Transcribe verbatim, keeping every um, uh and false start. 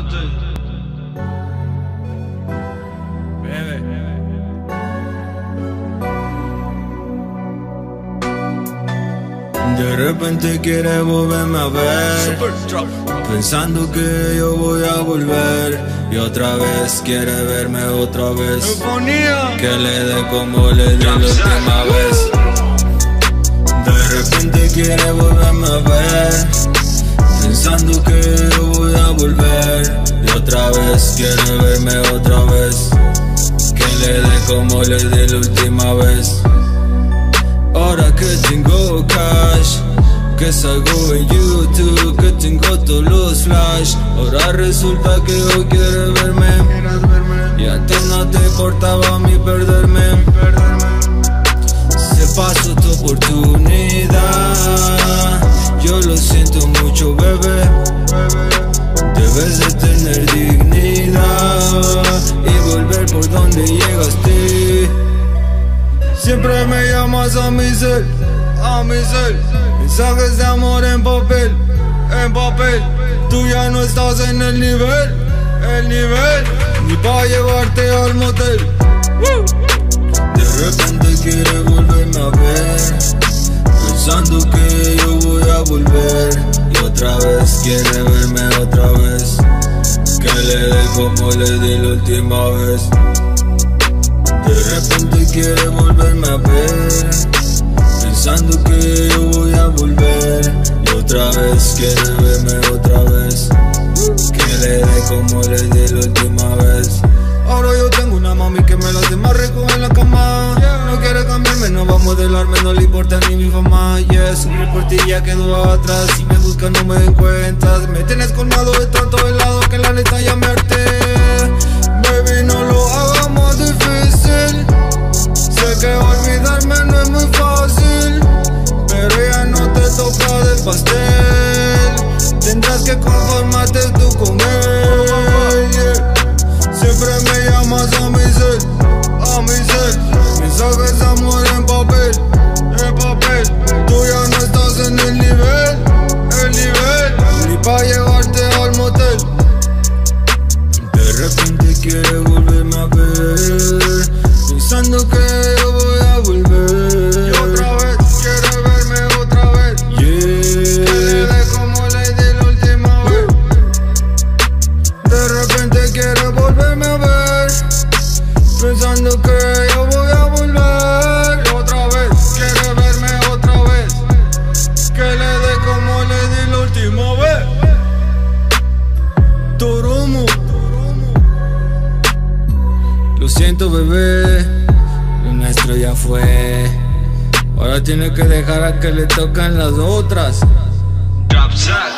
Bebe. De repente quiere volverme a ver, pensando que yo voy a volver. Y otra vez quiere verme otra vez, que le dé como le di la última vez. De repente quiere volverme a ver, pensando que yo voy a volver. Y otra vez quiere verme otra vez, que le dé como le di la última vez. Ahora que tengo cash, que salgo en YouTube, que tengo todos los flash. Ahora resulta que hoy quiere verme, y antes no te importaba a mí perderme. Se pasó tu oportunidad, yo lo siento mucho, bebé. Debes de tener dignidad y volver por donde llegaste. Siempre me llamas a mi cel, a mi cel. Mensajes de amor en papel, en papel. Tú ya no estás en el nivel, el nivel, ni pa' llevarte al motel. De repente quiere volverme a ver, pensando que yo voy a volver. Y otra vez quiere verme otra vez, que le dé como le di la última vez. De repente quiere volverme a ver, pensando que yo voy a volver. Y otra vez quiere verme otra vez, que le dé como le di la última vez. Ahora yo tengo una mami que me la hace más rico en la cama. No quiere cambiarme, no va a modelarme, no le importa ni mi fama. Yeah, sufrir por ti ya quedó atrás. Si me buscas no me encuentras. Me tienes colmado de tanto helado que la neta ya me harté. Baby, no lo hagas más difícil. Sé que olvidarme no es muy fácil, pero ya no te toca del pastel. Tendrás que conformarte tú con él, yeah. Siempre me llamas a mi cel, a mi cel. Mensajes de amor en papel, en papel. Tú ya no estás en el nivel, el nivel, ni pa' llevarte al motel. De repente quiere volverme a ver, pensando que yo voy a volver. Y otra vez quiere verme otra vez, yeah. Que le dé como le di la última vez. De repente quiere volverme a ver, pensando que yo voy a volver. Y otra vez quiere verme otra vez, que le dé como le di la última vez. Toromo. Lo siento, bebé, lo nuestro ya fue. Ahora tiene que dejar a que le toquen las otras. Drop